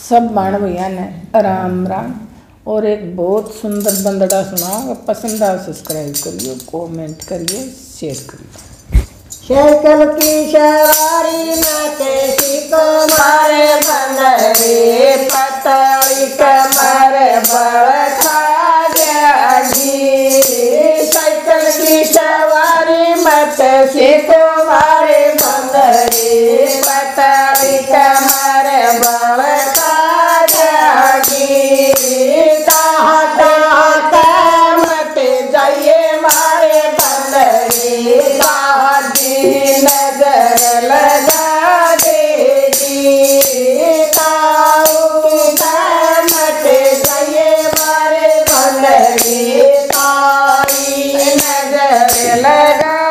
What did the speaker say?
सब बाण भैया ने राम राम। और एक बहुत सुंदर बंदड़ा सुना, पसंद आए सब्सक्राइब करिए, कमेंट करिए, शेयर करिए। साइकिल की सवारी में कैसी को मारे बंदरे, पतली कमर बड़ खा गई। साइकिल की सवारी में कैसी को मारे बंदरे, पतली कमर बड़ खा गई। कहाँ कहाँ का मत जाइए मारे बंदरे, नजर लगा देगी। ताऊ की मत जाइए मारे बंदरे, ताई नजर लगा